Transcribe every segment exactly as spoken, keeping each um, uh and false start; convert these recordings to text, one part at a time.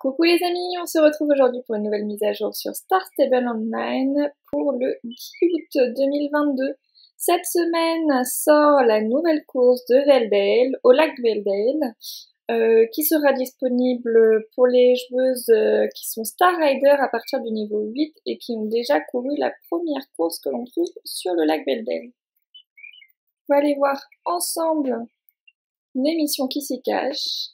Coucou les amis, on se retrouve aujourd'hui pour une nouvelle mise à jour sur Star Stable Online pour le dix août deux mille vingt-deux. Cette semaine sort la nouvelle course de Veldale, au lac Veldale, euh, qui sera disponible pour les joueuses euh, qui sont Star Rider à partir du niveau huit et qui ont déjà couru la première course que l'on trouve sur le lac Veldale. On va aller voir ensemble une émission qui s'y cache.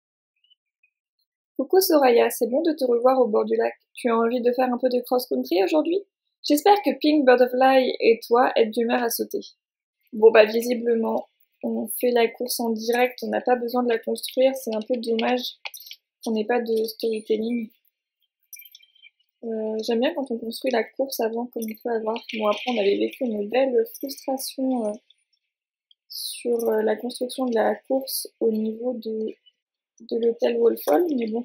Coucou Soraya, c'est bon de te revoir au bord du lac. Tu as envie de faire un peu de cross-country aujourd'hui? J'espère que Pink Butterfly et toi êtes d'humeur à sauter. Bon bah visiblement, on fait la course en direct, on n'a pas besoin de la construire, c'est un peu dommage qu'on n'ait pas de storytelling. Euh, J'aime bien quand on construit la course avant, comme on peut avoir. Bon après on avait vécu une belle frustration euh, sur euh, la construction de la course au niveau de... de l'hôtel Wolfhall, mais bon,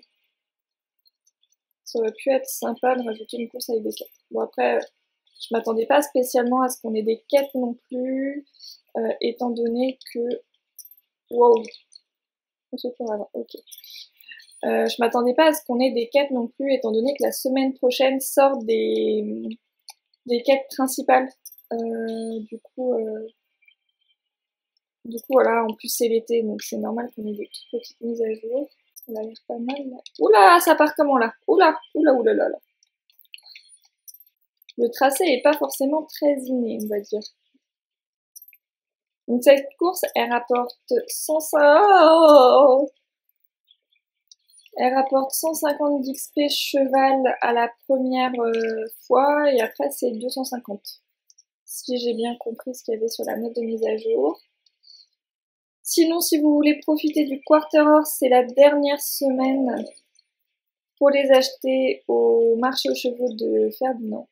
ça aurait pu être sympa de rajouter une course avec des quêtes. Bon après, je m'attendais pas spécialement à ce qu'on ait des quêtes non plus, euh, étant donné que... Wow, ok. Euh, je m'attendais pas à ce qu'on ait des quêtes non plus, étant donné que la semaine prochaine sortent des, des quêtes principales. Euh, du coup... Euh... Du coup, voilà, en plus c'est l'été, donc c'est normal qu'on ait des toutes petites mises à jour. Ça a l'air pas mal, là. Oula, ça part comment, là? Oula, oula, oula, là, là. Le tracé est pas forcément très inné, on va dire. Donc cette course, elle rapporte cent cinquante... Elle rapporte cent cinquante d'X P cheval à la première euh, fois, et après c'est deux cent cinquante. Si j'ai bien compris ce qu'il y avait sur la note de mise à jour. Sinon, si vous voulez profiter du Quarter Horse, c'est la dernière semaine pour les acheter au marché aux chevaux de Ferdinand.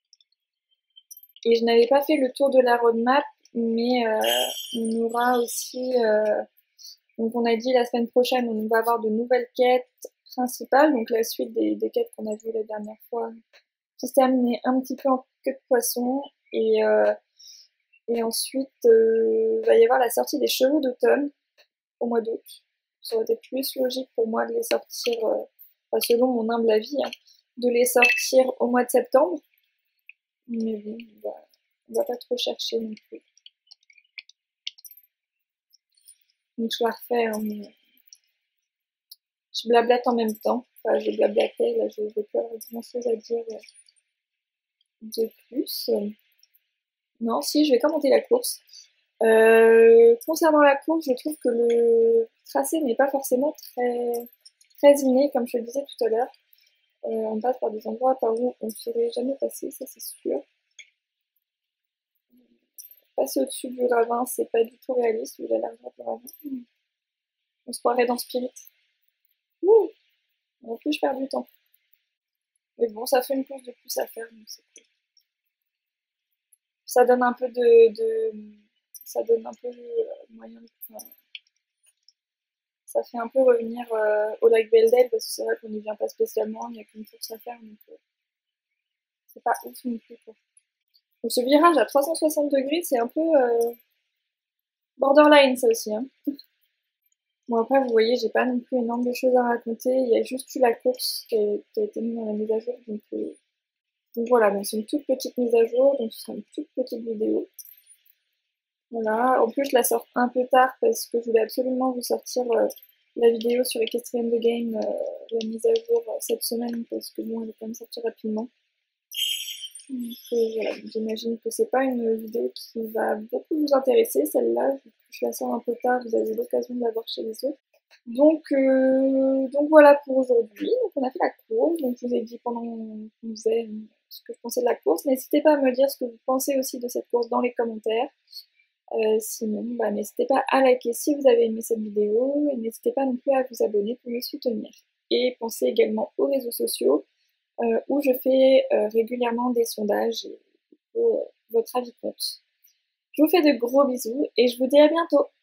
Et je n'avais pas fait le tour de la roadmap, mais euh, on aura aussi... Euh, donc on a dit la semaine prochaine, on va avoir de nouvelles quêtes principales, donc la suite des, des quêtes qu'on a vues la dernière fois, qui se terminait un petit peu en queue de poisson. Et... Euh, Et ensuite, il euh, va y avoir la sortie des chevaux d'automne au mois d'août. Ça aurait été plus logique pour moi de les sortir, euh, enfin, selon mon humble avis, hein, de les sortir au mois de septembre. Mais bon, on va, on va pas trop chercher non plus. Donc je la refais, hein, mais je blablate en même temps. Enfin, je blablatais, là, je n'ai pas grand chose à dire de plus. Non, si, je vais commenter la course. Euh, concernant la course, je trouve que le tracé n'est pas forcément très, très inné, comme je le disais tout à l'heure. Euh, on passe par des endroits par où on ne serait jamais passé, ça c'est sûr. Passer au-dessus du ravin, c'est pas du tout réaliste, vu la largeur du ravin. On se croirait dans Spirit. Ouh, en plus je perds du temps. Mais bon, ça fait une course de plus à faire, donc c'est cool. Ça donne un peu de... de... ça donne un peu de moyen de... Enfin, ça fait un peu revenir euh, au lac Veldale, parce que c'est vrai qu'on n'y vient pas spécialement, il n'y a qu'une course à faire, donc euh, c'est pas ouf non plus, quoi. Donc ce virage à trois cent soixante degrés, c'est un peu euh, borderline, ça aussi, hein. Bon après, vous voyez, j'ai pas non plus énormément de choses à raconter, il y a juste eu la course qui a, qui a été mise dans la mise à jour, donc, euh, donc voilà, donc c'est une toute petite mise à jour, donc ce sera une toute petite vidéo. Voilà, en plus je la sors un peu tard parce que je voulais absolument vous sortir euh, la vidéo sur Equestrian The Game, euh, la mise à jour euh, cette semaine, parce que bon, elle est quand même sortie rapidement. Donc euh, voilà, j'imagine que c'est pas une vidéo qui va beaucoup vous intéresser, celle-là, je la sors un peu tard, vous avez l'occasion de la voir chez les autres. Donc, euh, donc voilà pour aujourd'hui, donc on a fait la course, donc je vous ai dit pendant qu'on faisait ce que je pensais de la course, n'hésitez pas à me dire ce que vous pensez aussi de cette course dans les commentaires. Euh, sinon, bah, n'hésitez pas à liker si vous avez aimé cette vidéo, et n'hésitez pas non plus à vous abonner pour me soutenir. Et pensez également aux réseaux sociaux, euh, où je fais euh, régulièrement des sondages, et où euh, votre avis compte. Je vous fais de gros bisous, et je vous dis à bientôt!